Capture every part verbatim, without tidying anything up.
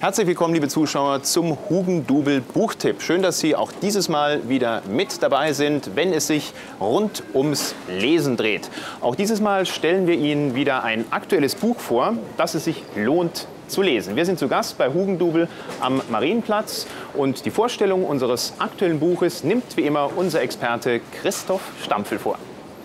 Herzlich willkommen, liebe Zuschauer, zum Hugendubel Buchtipp. Schön, dass Sie auch dieses Mal wieder mit dabei sind, wenn es sich rund ums Lesen dreht. Auch dieses Mal stellen wir Ihnen wieder ein aktuelles Buch vor, das es sich lohnt zu lesen. Wir sind zu Gast bei Hugendubel am Marienplatz und die Vorstellung unseres aktuellen Buches nimmt wie immer unser Experte Christoph Stampfel vor.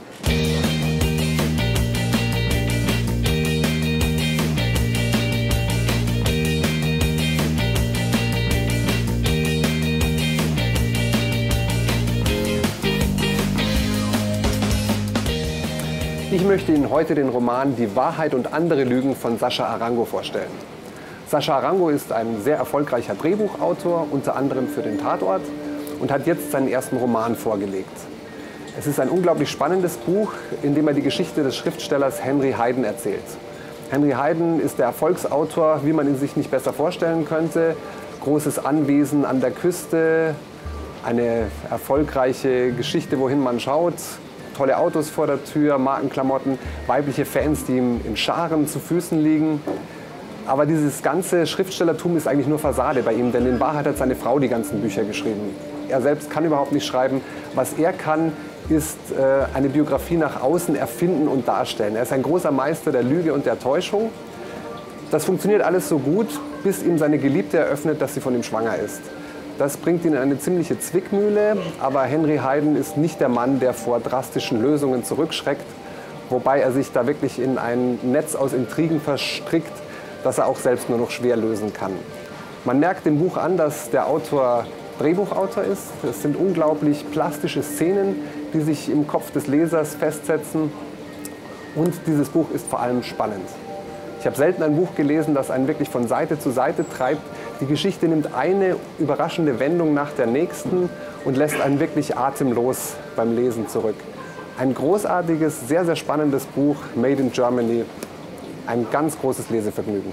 Ich möchte Ihnen heute den Roman Die Wahrheit und andere Lügen von Sascha Arango vorstellen. Sascha Arango ist ein sehr erfolgreicher Drehbuchautor, unter anderem für den Tatort, und hat jetzt seinen ersten Roman vorgelegt. Es ist ein unglaublich spannendes Buch, in dem er die Geschichte des Schriftstellers Henry Hayden erzählt. Henry Hayden ist der Erfolgsautor, wie man ihn sich nicht besser vorstellen könnte. Großes Anwesen an der Küste, eine erfolgreiche Geschichte, wohin man schaut. Tolle Autos vor der Tür, Markenklamotten, weibliche Fans, die ihm in Scharen zu Füßen liegen. Aber dieses ganze Schriftstellertum ist eigentlich nur Fassade bei ihm, denn in Wahrheit hat seine Frau die ganzen Bücher geschrieben. Er selbst kann überhaupt nicht schreiben. Was er kann, ist äh, eine Biografie nach außen erfinden und darstellen. Er ist ein großer Meister der Lüge und der Täuschung. Das funktioniert alles so gut, bis ihm seine Geliebte eröffnet, dass sie von ihm schwanger ist. Das bringt ihn in eine ziemliche Zwickmühle, aber Henry Hayden ist nicht der Mann, der vor drastischen Lösungen zurückschreckt, wobei er sich da wirklich in ein Netz aus Intrigen verstrickt, das er auch selbst nur noch schwer lösen kann. Man merkt dem Buch an, dass der Autor Drehbuchautor ist. Es sind unglaublich plastische Szenen, die sich im Kopf des Lesers festsetzen, und dieses Buch ist vor allem spannend. Ich habe selten ein Buch gelesen, das einen wirklich von Seite zu Seite treibt. Die Geschichte nimmt eine überraschende Wendung nach der nächsten und lässt einen wirklich atemlos beim Lesen zurück. Ein großartiges, sehr, sehr spannendes Buch, Made in Germany. Ein ganz großes Lesevergnügen.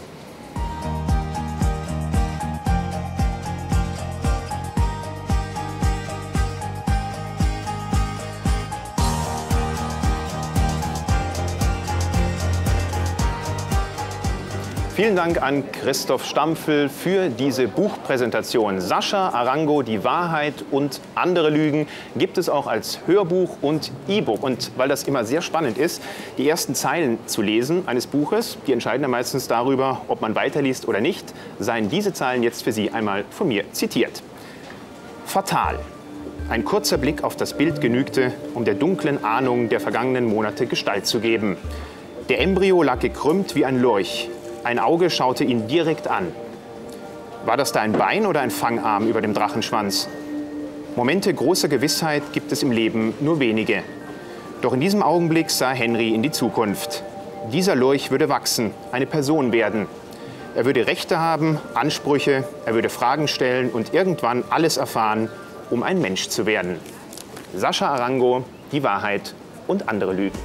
Vielen Dank an Christoph Stampfel für diese Buchpräsentation. Sascha Arango, Die Wahrheit und andere Lügen gibt es auch als Hörbuch und E-Book. Und weil das immer sehr spannend ist, die ersten Zeilen zu lesen eines Buches, die entscheiden ja meistens darüber, ob man weiterliest oder nicht, seien diese Zeilen jetzt für Sie einmal von mir zitiert. Fatal. Ein kurzer Blick auf das Bild genügte, um der dunklen Ahnung der vergangenen Monate Gestalt zu geben. Der Embryo lag gekrümmt wie ein Lurch. Ein Auge schaute ihn direkt an. War das da ein Bein oder ein Fangarm über dem Drachenschwanz? Momente großer Gewissheit gibt es im Leben nur wenige. Doch in diesem Augenblick sah Henry in die Zukunft. Dieser Lurch würde wachsen, eine Person werden. Er würde Rechte haben, Ansprüche, er würde Fragen stellen und irgendwann alles erfahren, um ein Mensch zu werden. Sascha Arango, Die Wahrheit und andere Lügen.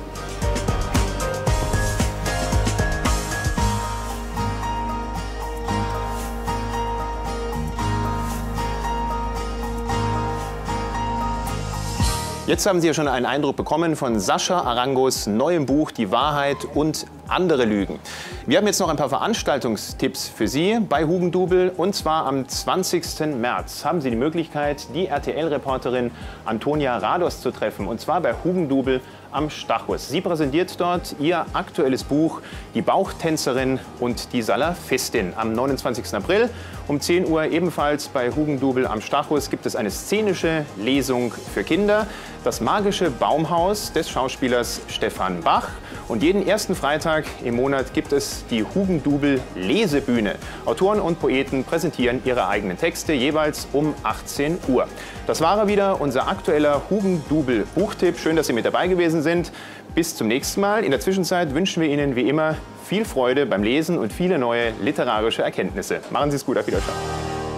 Jetzt haben Sie ja schon einen Eindruck bekommen von Sascha Arangos neuem Buch Die Wahrheit und andere Lügen. Wir haben jetzt noch ein paar Veranstaltungstipps für Sie bei Hugendubel. Und zwar am zwanzigsten März haben Sie die Möglichkeit, die R T L-Reporterin Antonia Rados zu treffen. Und zwar bei Hugendubel am Stachus. Sie präsentiert dort ihr aktuelles Buch Die Bauchtänzerin und die Salafistin. Am neunundzwanzigsten April um zehn Uhr ebenfalls bei Hugendubel am Stachus gibt es eine szenische Lesung für Kinder. Das magische Baumhaus des Schauspielers Stefan Bach. Und jeden ersten Freitag im Monat gibt es die Hugendubel Lesebühne. Autoren und Poeten präsentieren ihre eigenen Texte, jeweils um achtzehn Uhr. Das war wieder unser aktueller Hugendubel Buchtipp. Schön, dass Sie mit dabei gewesen sind. Bis zum nächsten Mal. In der Zwischenzeit wünschen wir Ihnen wie immer viel Freude beim Lesen und viele neue literarische Erkenntnisse. Machen Sie es gut, auf Wiedersehen.